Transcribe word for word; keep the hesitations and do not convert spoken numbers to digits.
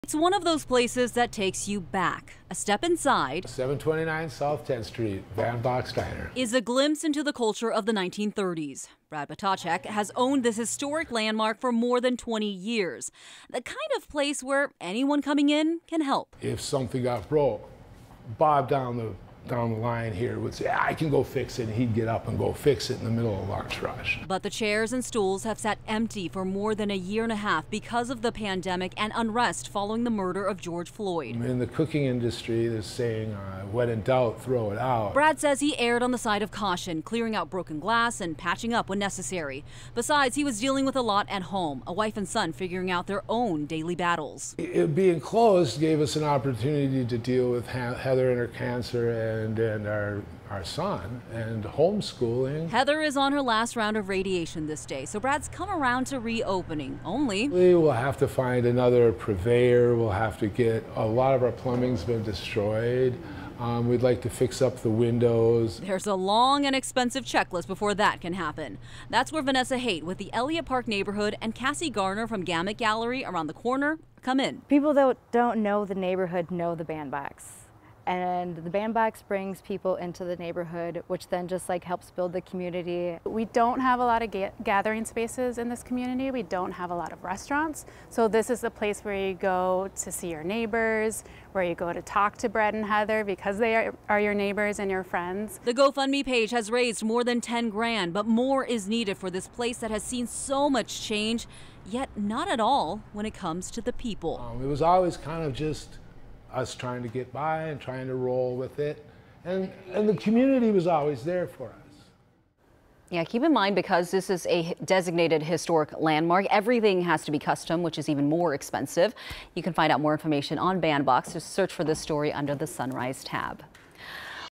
It's one of those places that takes you back. A step inside seven twenty-nine South tenth Street, Van Box Diner, is a glimpse into the culture of the nineteen thirties. Brad Potacek has owned this historic landmark for more than twenty years. The kind of place where anyone coming in can help. If something got broke, Bob down the down the line here would say, I can go fix it, and he'd get up and go fix it in the middle of lunch rush. But the chairs and stools have sat empty for more than a year and a half because of the pandemic and unrest following the murder of George Floyd. In the cooking industry, they're saying, uh, when in doubt, throw it out. Brad says he erred on the side of caution, clearing out broken glass and patching up when necessary. Besides, he was dealing with a lot at home, a wife and son figuring out their own daily battles. It being closed gave us an opportunity to deal with Heather and her cancer and, and our, our son and homeschooling. Heather is on her last round of radiation this day, so Brad's come around to reopening, only we will have to find another purveyor. We'll have to get, a lot of our plumbing's been destroyed. Um, we'd like to fix up the windows. There's a long and expensive checklist before that can happen. That's where Vanessa Haight with the Elliott Park neighborhood and Cassie Garner from Gamut Gallery around the corner come in. People that don't know the neighborhood know the bandbox. And the bandbox brings people into the neighborhood, which then just like helps build the community. We don't have a lot of ga gathering spaces in this community. We don't have a lot of restaurants. So this is the place where you go to see your neighbors, where you go to talk to Brad and Heather because they are, are your neighbors and your friends. The GoFundMe page has raised more than ten grand, but more is needed for this place that has seen so much change, yet not at all when it comes to the people. Um, it was always kind of just us trying to get by and trying to roll with it. And, and the community was always there for us. Yeah, keep in mind, because this is a designated historic landmark, everything has to be custom, which is even more expensive. You can find out more information on Bandbox. Just search for this story under the Sunrise tab.